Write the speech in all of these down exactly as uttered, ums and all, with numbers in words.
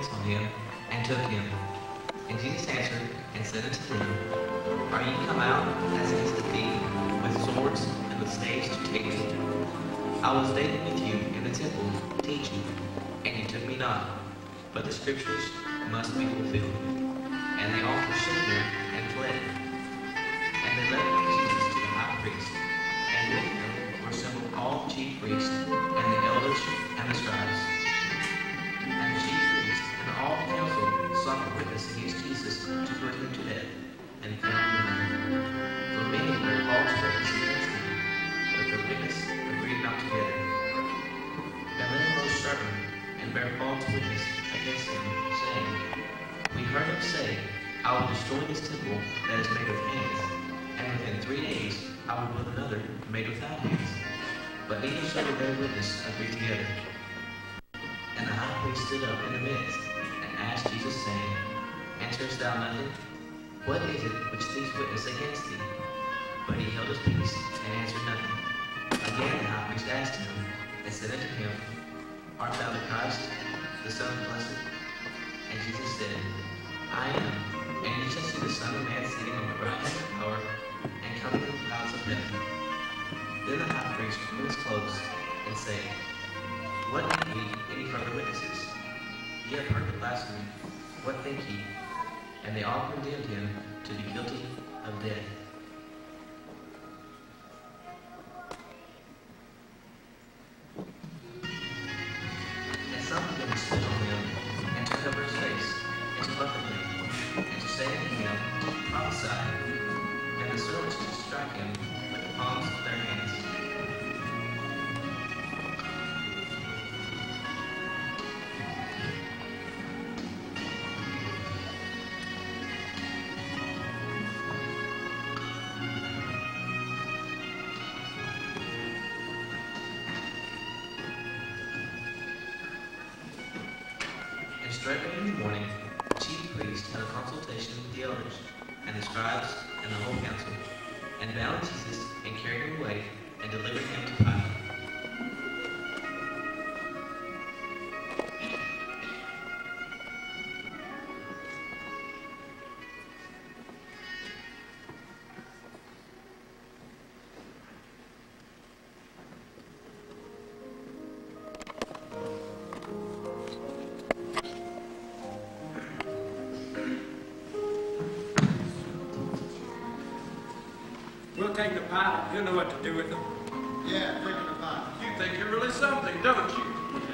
hands on him, and took him. And Jesus answered and said unto them, Are ye come out as against the thief, with swords and with staves to take me? I was daily with you in the temple, teaching, and you took me not. But the scriptures must be fulfilled. And they all forsook him and fled. And they led Jesus to the high priest, and with him were assembled all the chief priests, and the elders, and the scribes. And the chief priests and all the council sought a witness against Jesus to put him to death, and found none. For many were false witnesses against him, but the witness agreed not together. And then arose certain, and bare false witness against him, saying, We heard him say, I will destroy this temple that is made with hands, and within three days I will build another made without hands. But neither shall the bear witness agree together. And the high priest stood up in the midst, and asked Jesus, saying, Answerest thou nothing? What is it which these witness against thee? But he held his peace, and answered nothing. Again the high priest asked him, and said unto him, Art thou the Christ, the Son of the Blessed? And Jesus said, I am, and ye shall see the Son of Man sitting on the right hand of power, and coming in the clouds of heaven. Then the high priest removed his clothes, and said, What need we any further witnesses? Ye have heard the blasphemy. What think ye? And they all condemned him to be guilty of death. And some of them spit on him, and to cover his face, and to buffet him, and to say unto him, Prophesy. And the servants to strike him with the palms of their hands. Straightway in the morning, the chief priest had a consultation with the elders, and the scribes, and the whole council, and bound Jesus, and carried him away, and delivered him to Pilate. We'll take the pilot. He'll know what to do with them. Yeah, take the pilot. You think you're really something, don't you?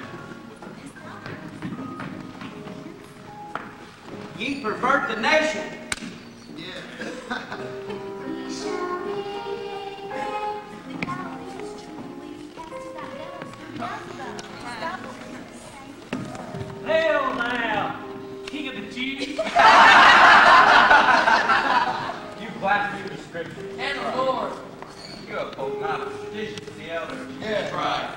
Ye pervert the nation. Yeah. Hell now, King of the Jews. You blaspheme the scripture. And the Lord. You uphold not the traditions of the elders. Yeah. That's right.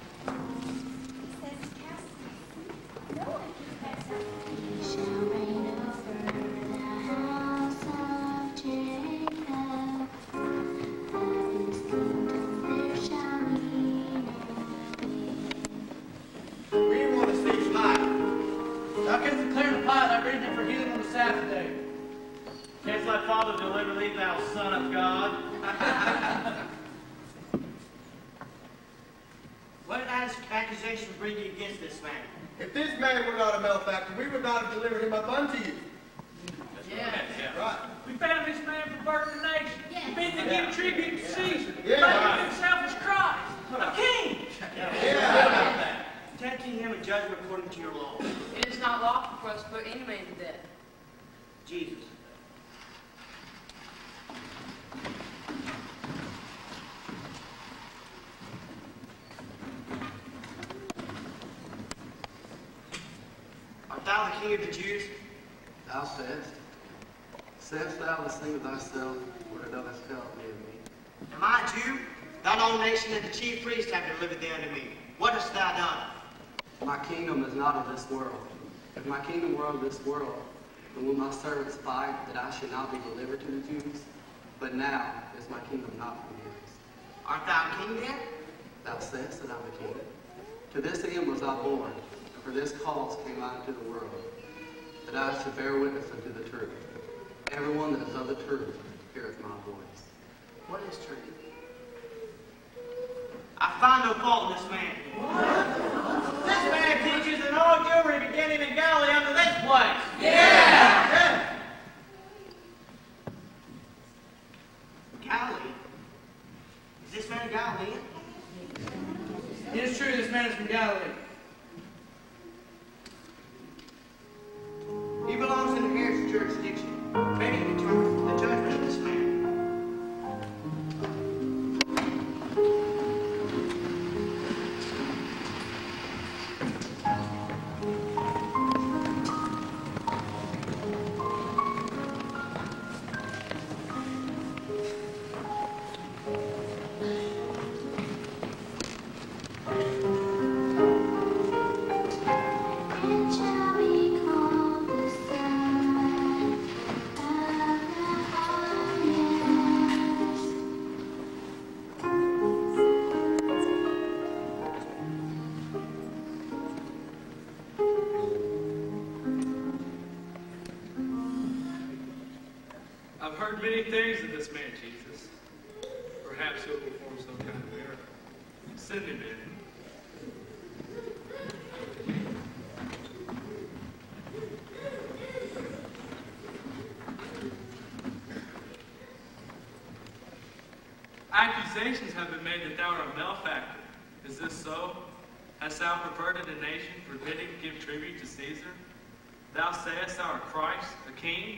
We want to see light. Thou canst declare the pilot I raised him for healing on the Sabbath day. Canst thy Father deliver thee, thou Son of God? What accusation bring you against this man? If this man were not a malefactor, we would not have delivered him up unto you. Yeah. Right. We found this man perverting the nation. He bid to give tribute to Caesar. Yeah. Claiming himself as Christ, a king. Yeah. Tempting him in judgment according to your law. It is not lawful for us to put any man to death. Jesus. Art thou the King of the Jews? Thou sayest, sayest thou the thing of thyself, or dothou tell me of me? Am I a Jew? Thine own nation and the chief priests have delivered thee unto me. What hast thou done? My kingdom is not of this world. If my kingdom were of this world, then will my servants fight that I should not be delivered to the Jews? But now is my kingdom not from hence. Art thou a king then? Thou sayest that I'm a king. To this end was I born, For this cause came I into the world, that I should bear witness unto the truth. Everyone that is of the truth heareth my voice. What is truth? I find no fault in this man. What? This man teaches an all Jewry beginning in Galilee unto this place. Yeah! yeah. Galilee? Is this man a Galilean? It is true, this man is from Galilee. He belongs in the Herod's jurisdiction. May he determine the judgment of this man. I've heard many things of this man, Jesus. Perhaps he'll perform some kind of miracle. Send him in. Accusations have been made that thou art a malefactor. Is this so? Hast thou perverted a nation, forbidding to give tribute to Caesar? Thou sayest thou art Christ, the King?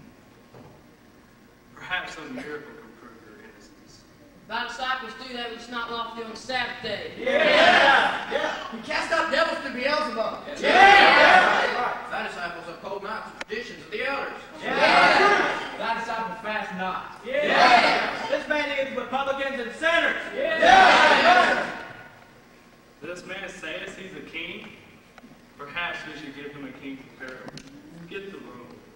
Perhaps some miracle can prove your innocence. Thy disciples do that which is not lawful on the Sabbath day. Yeah! Yeah! yeah. He cast out devils through Beelzebub. Yeah! yeah. yeah. Thy disciples uphold not the traditions of the elders. Yeah! yeah. Thy disciples fast not. Yeah! yeah. This man is with publicans and sinners. Yeah! yeah. yeah. This man says he's a king. Perhaps we should give him a king for Pharaoh. Get the room.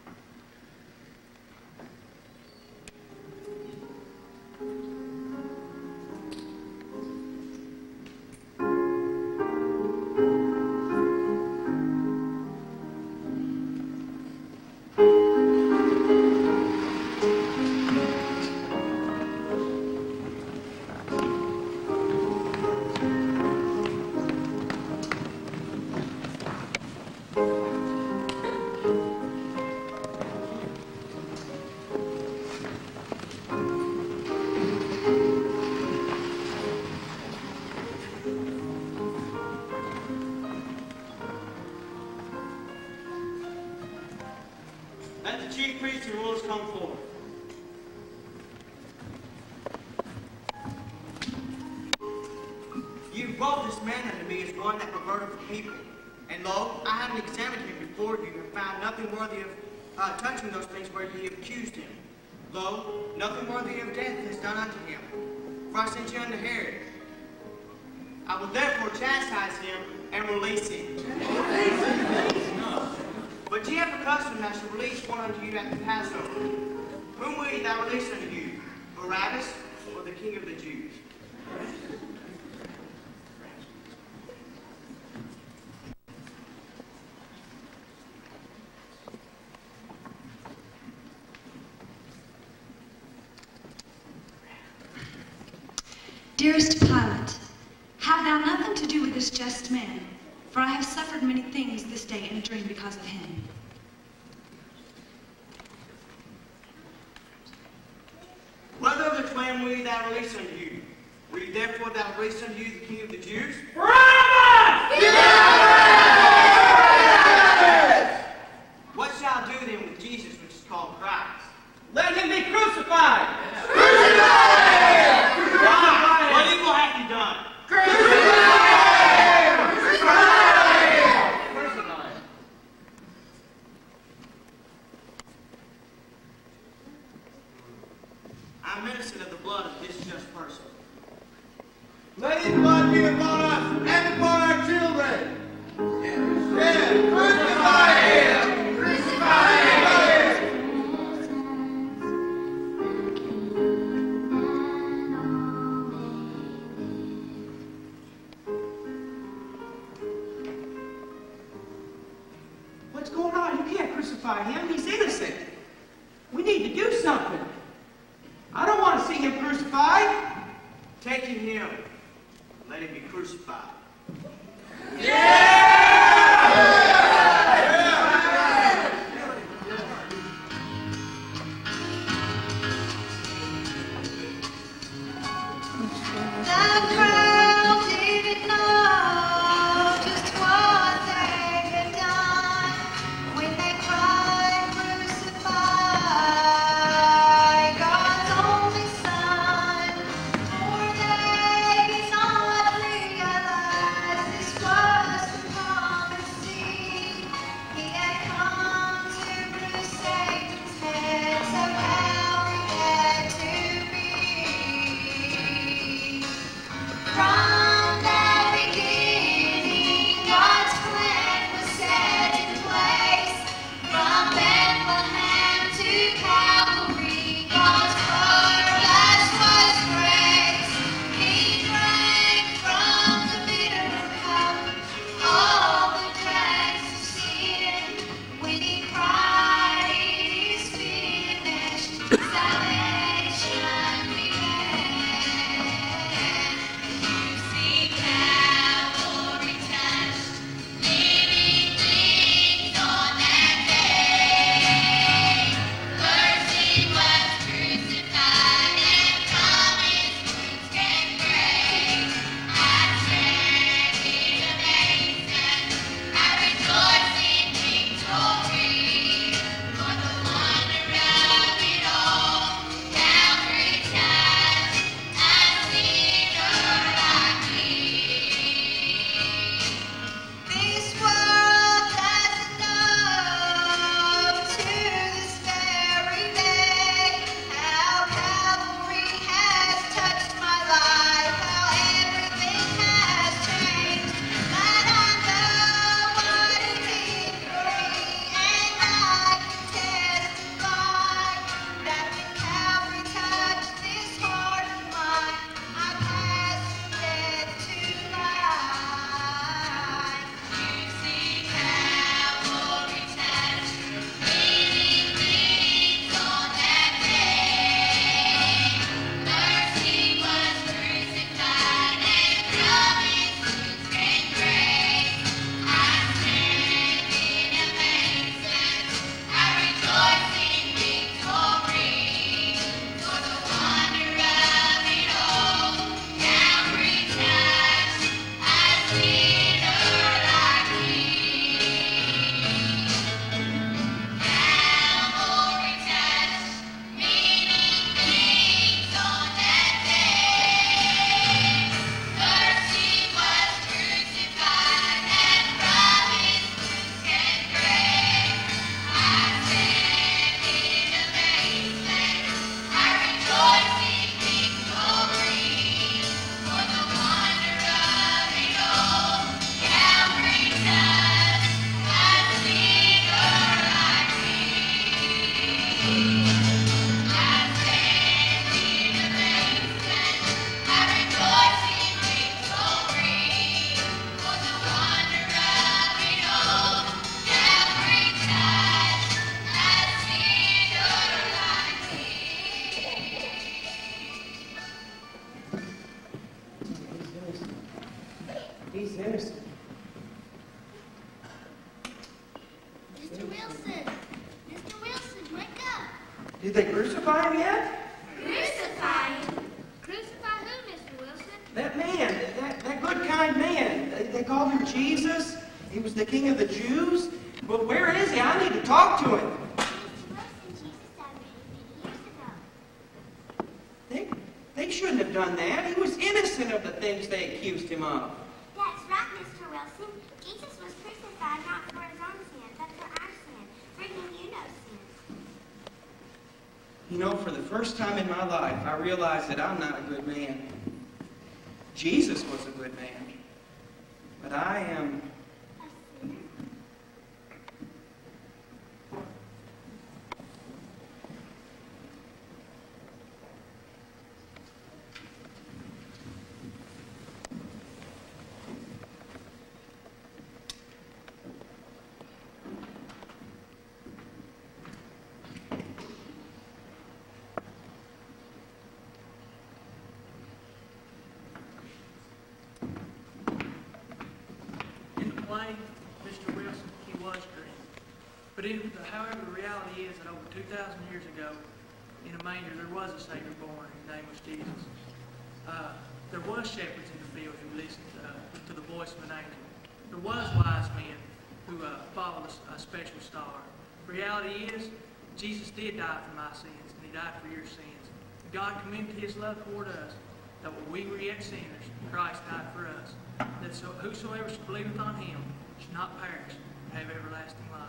Let the chief priests and rulers come forward. You brought this man unto me as one that perverted the people. And lo, I have examined him before you and found nothing worthy of uh, touching those things where ye have accused him. Lo, nothing worthy of death is done unto him. For I sent you unto Herod. I will therefore chastise him and release him. But ye have a custom that I shall release one unto you at the Passover. Whom will ye thou release unto you? Barabbas or the King of the Jews? Dearest Pilate, have thou nothing to do with this just man, for I have suffered many things this day in a dream because of him. Whether of the twain will ye thou release unto you? Will ye therefore thou release unto you the King of the Jews? Barabbas! Yes! What shall I do then with Jesus, which is called Christ? Let him be crucified! Yes. Crucified! Why? What evil hath he done? Crucified! Crucified! Crucified! I am innocent of the blood of this just person. Let his blood be upon us and upon crucify him. He's innocent. We need to do something. I don't want to see him crucified. Taking him. Let him be crucified. Yeah! He's innocent. Mister Wilson! Mister Wilson, wake up! Did they crucify him yet? Crucify him? Crucify who, Mister Wilson? That man, that, that good, kind man. They, they called him Jesus. He was the king of the Jews. Well, where is he? I need to talk to him. They, they shouldn't have done that. He was innocent of the things they accused him of. That's right, Mister Wilson. Jesus was crucified not for his own sin, but for our sin, bringing you no sin. You know, for the first time in my life, I realized that I'm not a good man. Jesus was a good man. But I am... A sinner? play, Mister Wilson, he was dreaming. But it, however, the reality is that over two thousand years ago, in a manger, there was a Savior born. His name was Jesus. Uh, there was shepherds in the field who listened uh, to the voice of an angel. There was wise men who uh, followed a, a special star. The reality is, Jesus did die for my sins, and he died for your sins. God commended his love toward us, that when we were yet sinners, Christ died for us. That so whosoever shall believeth on him should not perish, but have everlasting life.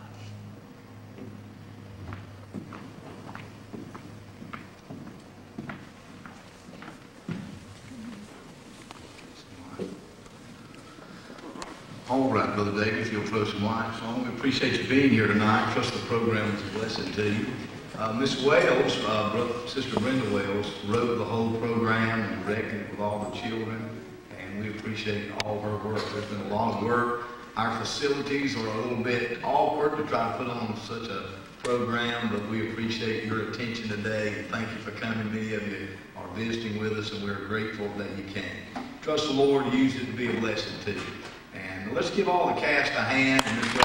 All right, Brother David, if you'll throw some lights on. We appreciate you being here tonight. Trust the program is a blessing to you. Uh, Miss Wales, uh, Brother, Sister Brenda Wales, wrote the whole program and directed it with all the children, and we appreciate all her work. There's been a lot of work. Our facilities are a little bit awkward to try to put on such a program, but we appreciate your attention today, and thank you for coming. Many of you are visiting with us, and we're grateful that you came. Trust the Lord to use it to be a blessing to you. And let's give all the cast a hand. And this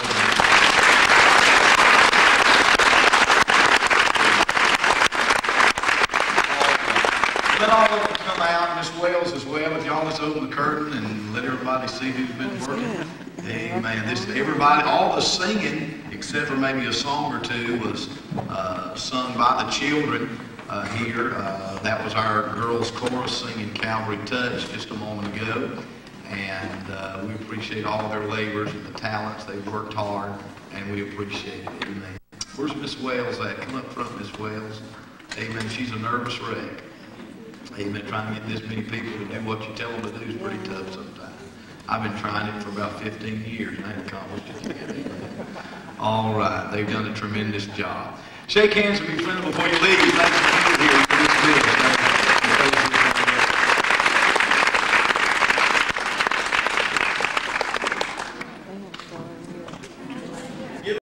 let all of them come out. Miss Wales as well. If y'all just open the curtain and let everybody see who's been working. Amen. This everybody, all the singing, except for maybe a song or two, was uh, sung by the children uh, here. Uh, that was our girls' chorus singing "Calvary Touch" just a moment ago. And uh, we appreciate all their labors and the talents. They've worked hard, and we appreciate it. Amen. Where's Miss Wales at? Come up front, Miss Wales. Amen. She's a nervous wreck. Amen. Trying to get this many people to do what you tell them to do is pretty tough sometimes. I've been trying it for about fifteen years, and I ain't accomplished it yet. Amen. All right. They've done a tremendous job. Shake hands with me, friend, before you leave. Thanks for being here.